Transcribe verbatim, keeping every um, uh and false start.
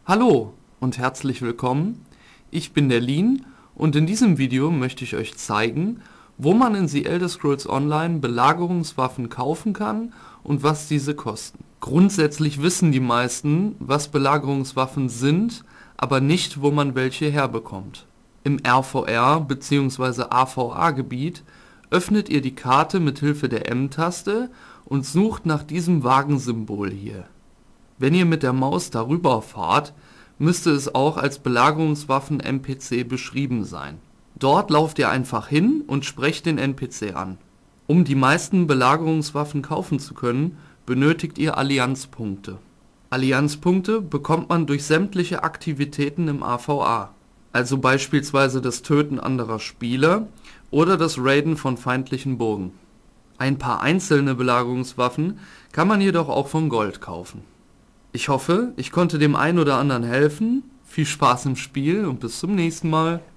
Hallo und herzlich willkommen, ich bin der Lin und in diesem Video möchte ich euch zeigen, wo man in The Elder Scrolls Online Belagerungswaffen kaufen kann und was diese kosten. Grundsätzlich wissen die meisten, was Belagerungswaffen sind, aber nicht, wo man welche herbekommt. Im R V R bzw. A V A-Gebiet öffnet ihr die Karte mit Hilfe der M-Taste und sucht nach diesem Wagensymbol hier. Wenn ihr mit der Maus darüber fahrt, müsste es auch als Belagerungswaffen-N P C beschrieben sein. Dort lauft ihr einfach hin und sprecht den N P C an. Um die meisten Belagerungswaffen kaufen zu können, benötigt ihr Allianzpunkte. Allianzpunkte bekommt man durch sämtliche Aktivitäten im A V A, also beispielsweise das Töten anderer Spieler oder das Raiden von feindlichen Burgen. Ein paar einzelne Belagerungswaffen kann man jedoch auch von Gold kaufen. Ich hoffe, ich konnte dem einen oder anderen helfen. Viel Spaß im Spiel und bis zum nächsten Mal.